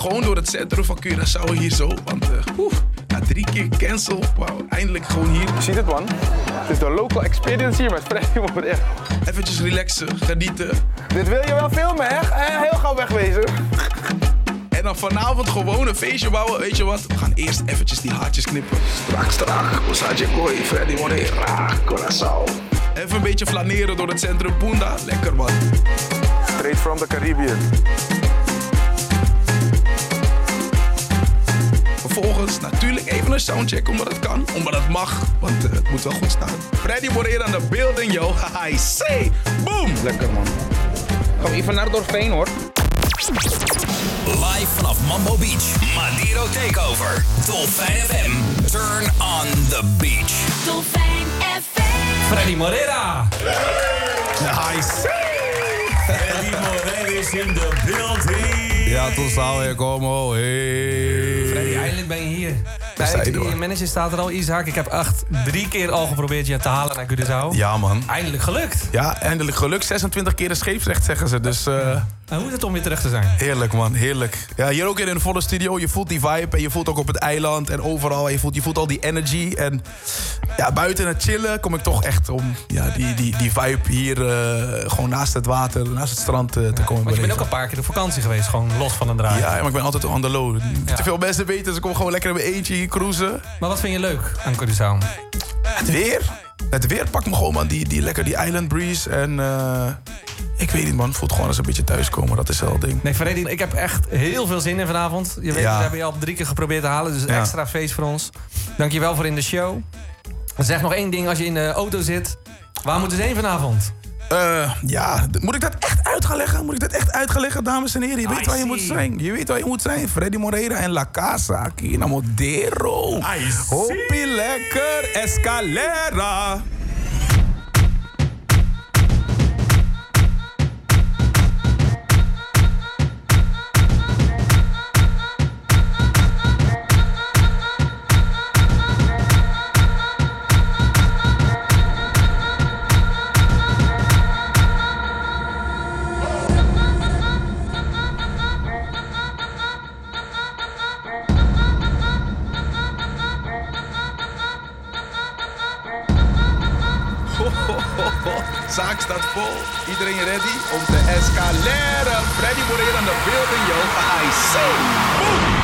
gewoon door het centrum van Curaçao hier zo. Want na 3 keer cancel, wauw, eindelijk gewoon hier. Je ziet het, man. Het is de local experience hier met Freddy Moreira. Eventjes relaxen, genieten. Dit wil je wel filmen, hè? Heel gauw wegwezen. En dan vanavond gewoon een feestje bouwen. Weet je wat? We gaan eerst eventjes die haartjes knippen. Strak. Osaje Koi, Freddy Moreira, Curaçao. Even een beetje flaneren door het centrum Punda. Lekker, man. Straight from the Caribbean. Vervolgens natuurlijk even een soundcheck, omdat het kan. Omdat het mag, want het moet wel goed staan. Freddy Moreira aan de building, yo. I say, boom! Lekker, man. Gaan we even naar Dorfijn, hoor. Live vanaf Mambo Beach, Madiro Takeover. Dolfijn FM, turn on the beach. Dolfijn FM. Freddy Moreira. I say. Freddy Moreira is in the building. Ja, tot zou komen. Hey. Freddy, eindelijk ben je hier. Zijde, Je manager staat er al, Isaac. Ik heb 3 keer al geprobeerd je te halen naar Curaçao. Ja, man. Eindelijk gelukt. Ja, eindelijk gelukt. 26 keer een scheepsrecht, zeggen ze. Dus En hoe is het om weer terug te zijn? heerlijk, man. Heerlijk. Ja, hier ook in een volle studio. Je voelt die vibe en je voelt ook op het eiland en overal. Je voelt al die energy. En ja, buiten het chillen kom ik toch echt om die vibe hier gewoon naast het water, naast het strand te komen Want je beleven. bent ook een paar keer op vakantie geweest, gewoon los van een draai. Ja, maar ik ben altijd on the low. Te veel mensen weten, dus ik kom gewoon lekker in mijn eentje hier cruisen. Maar wat vind je leuk aan Curaçao? Het weer. Het weer pakt me gewoon, man. Die lekker die island breeze. En ik weet niet, man. Het voelt gewoon als een beetje thuiskomen. Dat is wel het ding. Nee, Freddy, ik heb echt heel veel zin in vanavond. Je weet, Ja. we hebben je al 3 keer geprobeerd te halen. Dus Ja. extra feest voor ons. Dankjewel voor in de show. Zeg nog 1 ding als je in de auto zit. Waar moeten ze heen vanavond? Moet ik dat echt uit gaan leggen? Dames en heren? Je weet waar je moet zijn. Je weet waar je moet zijn. Freddy Moreira en La Casa. Aquí na Modero. Hoppie lekker. Escalera. Zaak staat vol. Iedereen ready om te escaleren. Freddy Moreira aan de building, yo. I say, boom!